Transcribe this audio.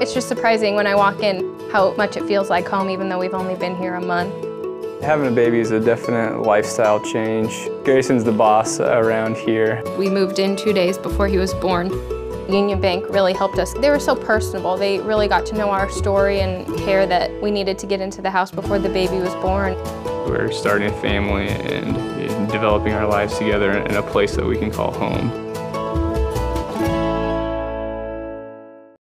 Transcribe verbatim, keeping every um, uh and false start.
It's just surprising when I walk in how much it feels like home, even though we've only been here a month. Having a baby is a definite lifestyle change. Grayson's the boss around here. We moved in two days before he was born. Union Bank really helped us. They were so personable. They really got to know our story and care that we needed to get into the house before the baby was born. We're starting a family and developing our lives together in a place that we can call home.